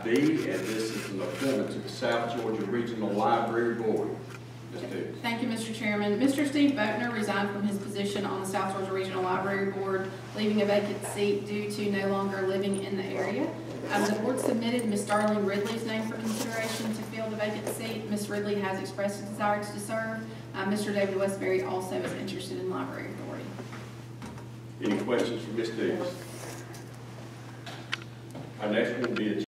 B, and this is an appointment to the South Georgia Regional Library Board. Ms. Davis. Thank you, Mr. Chairman. Mr. Steve Buckner resigned from his position on the South Georgia Regional Library Board, leaving a vacant seat due to no longer living in the area. The board submitted Ms. Darlene Ridley's name for consideration to fill the vacant seat. Ms. Ridley has expressed a desire to serve. Mr. David Westbury also is interested in library authority. Any questions for Ms. Davis? Our next one will be